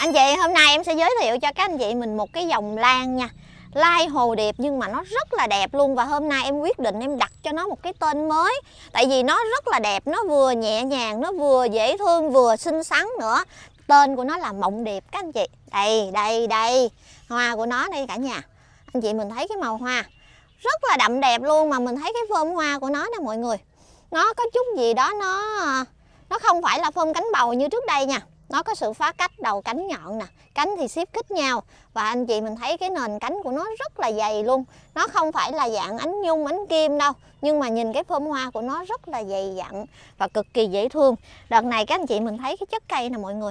Anh chị, hôm nay em sẽ giới thiệu cho các anh chị mình một cái dòng lan nha, lai hồ điệp, nhưng mà nó rất là đẹp luôn. Và hôm nay em quyết định em đặt cho nó một cái tên mới, tại vì nó rất là đẹp, nó vừa nhẹ nhàng, nó vừa dễ thương, vừa xinh xắn nữa. Tên của nó là Mộng Điệp các anh chị. Đây hoa của nó đây cả nhà. Anh chị mình thấy cái màu hoa rất là đậm đẹp luôn, mà mình thấy cái phơm hoa của nó nè mọi người, nó có chút gì đó, nó không phải là phơm cánh bầu như trước đây nha. Nó có sự phá cách, đầu cánh nhọn nè, cánh thì xếp khít nhau. Và anh chị mình thấy cái nền cánh của nó rất là dày luôn. Nó không phải là dạng ánh nhung, ánh kim đâu, nhưng mà nhìn cái phơm hoa của nó rất là dày dặn và cực kỳ dễ thương. Đợt này các anh chị mình thấy cái chất cây nè mọi người,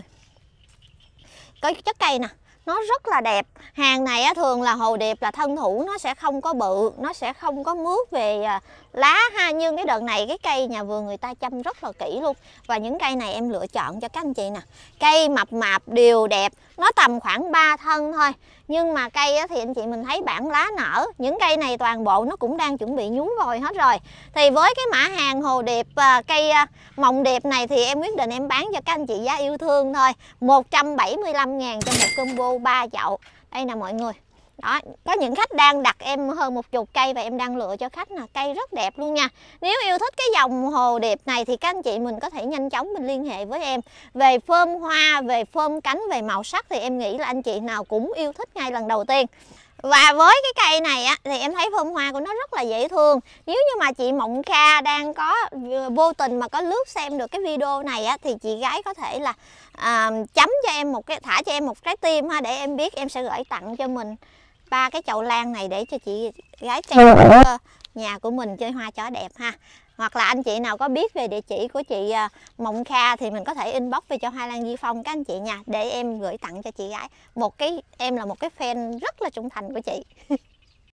cái chất cây nè, nó rất là đẹp. Hàng này á, thường là hồ điệp là thân thủ nó sẽ không có bự, nó sẽ không có mướt về lá ha. Nhưng cái đợt này cái cây nhà vườn người ta chăm rất là kỹ luôn. Và những cây này em lựa chọn cho các anh chị nè. Cây mập mạp đều đẹp, nó tầm khoảng 3 thân thôi. Nhưng mà cây á, thì anh chị mình thấy bản lá nở. Những cây này toàn bộ nó cũng đang chuẩn bị nhú vôi hết rồi. Thì với cái mã hàng hồ điệp cây Mộng Điệp này thì em quyết định em bán cho các anh chị giá yêu thương thôi, 175.000 cho một combo 3 chậu. Đây nè mọi người. Đó, có những khách đang đặt em hơn 10 cây và em đang lựa cho khách nè, cây rất đẹp luôn nha. Nếu yêu thích cái dòng hồ điệp này thì các anh chị mình có thể nhanh chóng mình liên hệ với em. Về phơm hoa, về phơm cánh, về màu sắc thì em nghĩ là anh chị nào cũng yêu thích ngay lần đầu tiên. Và với cái cây này á, thì em thấy phơm hoa của nó rất là dễ thương. Nếu như mà chị Mộng Kha đang có vô tình mà có lướt xem được cái video này á, thì chị gái có thể là chấm cho em một cái, thả cho em một trái tim ha, để em biết em sẽ gửi tặng cho mình 3 cái chậu lan này để cho chị gái treo ở nhà của mình chơi hoa cho đẹp ha. Hoặc là anh chị nào có biết về địa chỉ của chị Mộng Kha thì mình có thể inbox về cho Hoa Lan Di Phong các anh chị nha, để em gửi tặng cho chị gái một cái, em là một cái fan rất là trung thành của chị.